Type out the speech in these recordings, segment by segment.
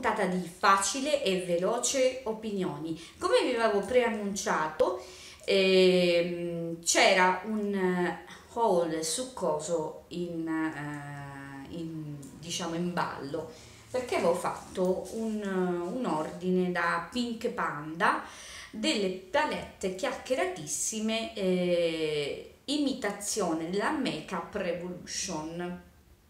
puntata di Facile e Veloce Opinioni. Come vi avevo preannunciato, c'era un haul succoso diciamo in ballo, perché avevo fatto un ordine da Pink Panda delle palette chiacchieratissime, imitazione della Makeup Revolution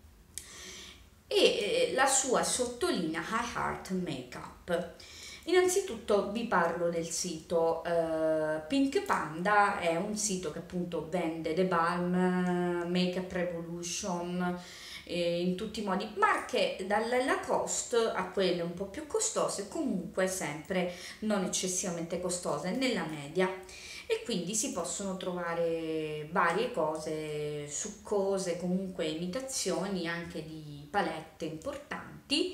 e la sua sottolinea I Heart Makeup. Innanzitutto vi parlo del sito. Pink Panda è un sito che appunto vende The Balm, Makeup Revolution, in tutti i modi, marche dalla Lacoste a quelle un po' più costose, comunque sempre non eccessivamente costose, nella media. E quindi si possono trovare varie cose succose, comunque imitazioni anche di palette importanti.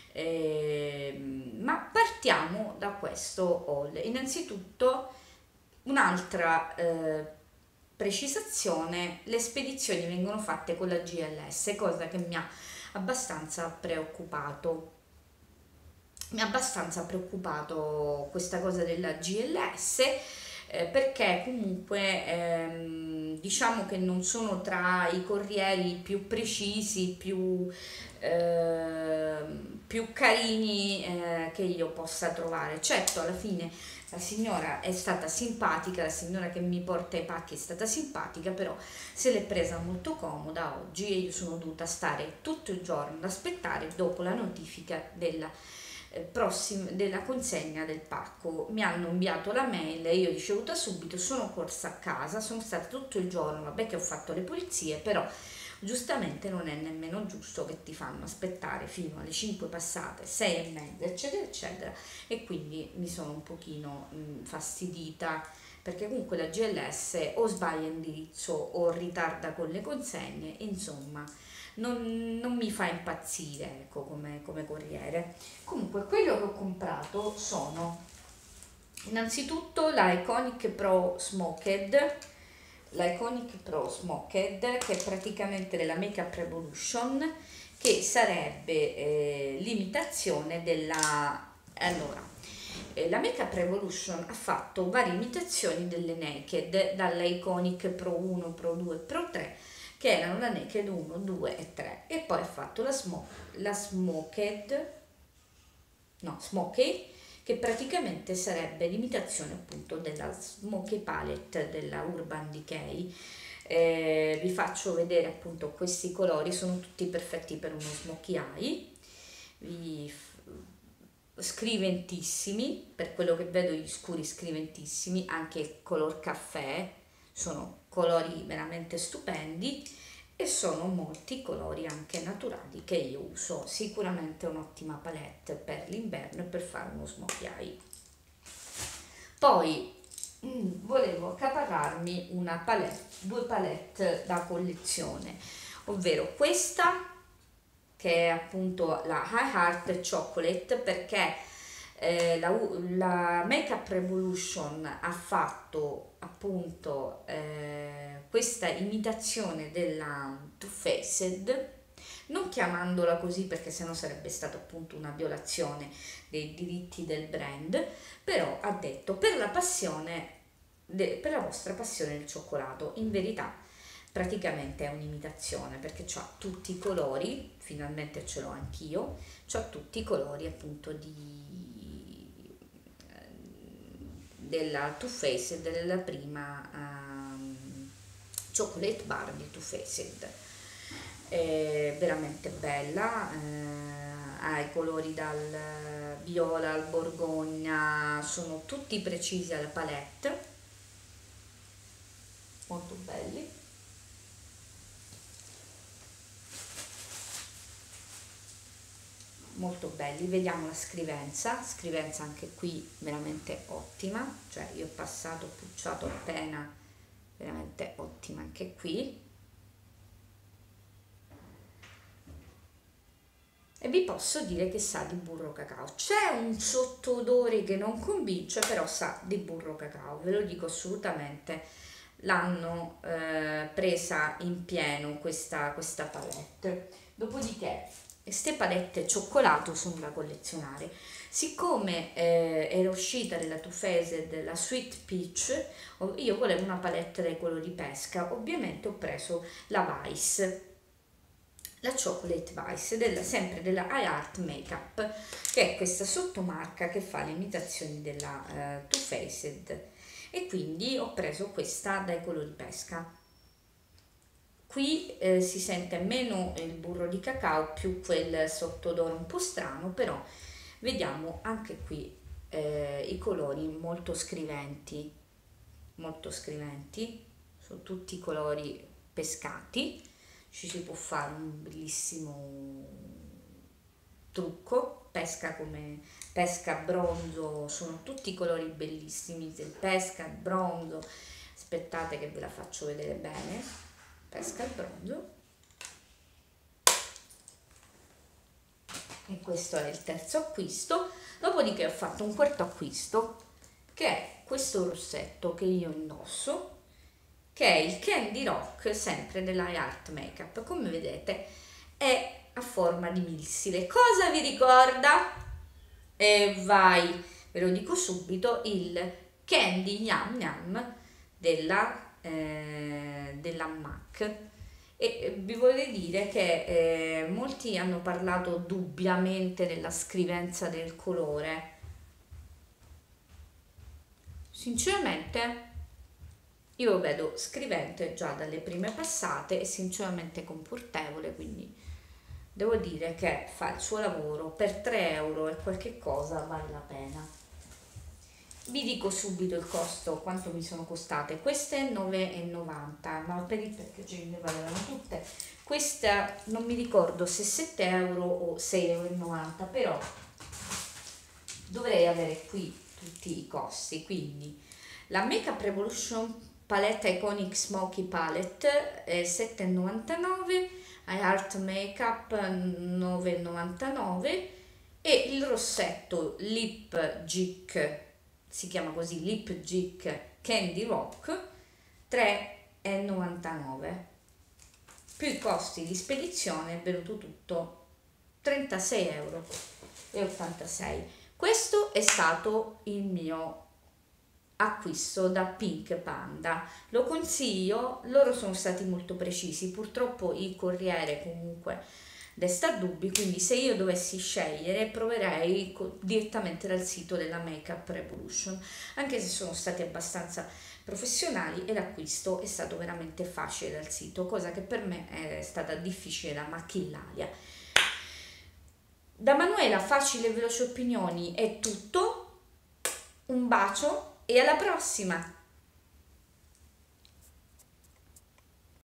Ma partiamo da questo haul. Innanzitutto un'altra precisazione: le spedizioni vengono fatte con la GLS, cosa che mi ha abbastanza preoccupato. Mi ha abbastanza preoccupato questa cosa della GLS, perché comunque diciamo che non sono tra i corrieri più precisi, più carini che io possa trovare. Certo, alla fine la signora è stata simpatica, la signora che mi porta i pacchi è stata simpatica, però se l'è presa molto comoda oggi e io sono dovuta stare tutto il giorno ad aspettare dopo la notifica della consegna del pacco. Mi hanno inviato la mail, io ho ricevuta subito, sono corsa a casa, sono stata tutto il giorno, vabbè che ho fatto le pulizie, però giustamente non è nemmeno giusto che ti fanno aspettare fino alle 5 passate, 6 e mezza, eccetera eccetera, e quindi mi sono un pochino fastidita, perché comunque la GLS o sbaglia indirizzo o ritarda con le consegne, insomma non mi fa impazzire, ecco, come corriere. Comunque quello che ho comprato sono innanzitutto la Iconic Pro Smoked, che è praticamente della Makeup Revolution, che sarebbe l'imitazione della... Allora, la Makeup Revolution ha fatto varie imitazioni delle Naked, dalla Iconic Pro 1, Pro 2, Pro 3, che erano la Naked 1, 2 e 3, e poi ha fatto la Smoked, no, Smokey, che praticamente sarebbe l'imitazione appunto della Smokey Palette della Urban Decay. Vi faccio vedere appunto questi colori, sono tutti perfetti per uno smokey eye, scriventissimi, per quello che vedo gli scuri scriventissimi, anche il color caffè, sono colori veramente stupendi, e sono molti colori anche naturali che io uso. Sicuramente un'ottima palette per l'inverno e per fare uno smokey eye. Poi volevo accaparrarmi due palette da collezione, ovvero questa che è appunto la I Heart Chocolate, perché la Makeup Revolution ha fatto appunto questa imitazione della Too Faced, non chiamandola così perché sennò sarebbe stata appunto una violazione dei diritti del brand, però ha detto per la vostra passione del cioccolato. In verità praticamente è un'imitazione, perché c'ha tutti i colori, finalmente ce l'ho anch'io, c'ha tutti i colori appunto della Too Faced, della prima chocolate bar di Too Faced. È veramente bella, ha i colori dal viola al borgogna, sono tutti precisi alla palette, molto belli. Molto belli. Vediamo la scrivenza anche qui veramente ottima, cioè io ho passato, ho pucciato appena, veramente ottima anche qui. E vi posso dire che sa di burro cacao, c'è un sottoodore che non convince, però sa di burro cacao, ve lo dico assolutamente. L'hanno presa in pieno questa palette. Dopodiché queste palette cioccolato sono da collezionare. Siccome era uscita della Too Faced la Sweet Peach, io volevo una palette dai colori pesca, ovviamente ho preso la Vice, la Chocolate Vice, sempre della iArt Makeup, che è questa sottomarca che fa le imitazioni della Too Faced, e quindi ho preso questa dai colori pesca. Qui si sente meno il burro di cacao, più quel sottodoro un po' strano, però vediamo anche qui i colori molto scriventi, sono tutti colori pescati. Ci si può fare un bellissimo trucco, pesca come pesca, bronzo, sono tutti colori bellissimi, il pesca, il bronzo. Aspettate che ve la faccio vedere bene. Pesca, il bronzo, e questo è il terzo acquisto. Dopodiché ho fatto un quarto acquisto, che è questo rossetto che io indosso, che è il Candy Rock, sempre della iArt Makeup. Come vedete è a forma di missile. Cosa vi ricorda? E vai, ve lo dico subito, il Candy Gnam Gnam della MAC. E vi vorrei dire che molti hanno parlato dubbiamente della scrivenza del colore. Sinceramente io lo vedo scrivente già dalle prime passate e sinceramente confortevole, quindi devo dire che fa il suo lavoro. Per 3 euro e qualche cosa vale la pena. Vi dico subito il costo, quanto mi sono costate. Queste 9,90, ma per il packaging ne valevano tutte. Questa non mi ricordo se 7 euro o 6,90 euro, però dovrei avere qui tutti i costi. Quindi la Makeup Revolution Palette Iconic Smoky Palette è 7,99, iArt Makeup 9,99 e il rossetto Lip Gic, si chiama così, Lip Gic Candy Rock, 3,99, più i costi di spedizione è venuto tutto 36,86 euro. Questo è stato il mio acquisto da Pink Panda, lo consiglio, loro sono stati molto precisi. Purtroppo il corriere comunque desta dubbi, quindi se io dovessi scegliere proverei direttamente dal sito della Makeup Revolution, anche se sono stati abbastanza professionali e l'acquisto è stato veramente facile dal sito, cosa che per me è stata difficile da Machillaria. Da Manuela Facili e Veloci Opinioni è tutto, un bacio e alla prossima!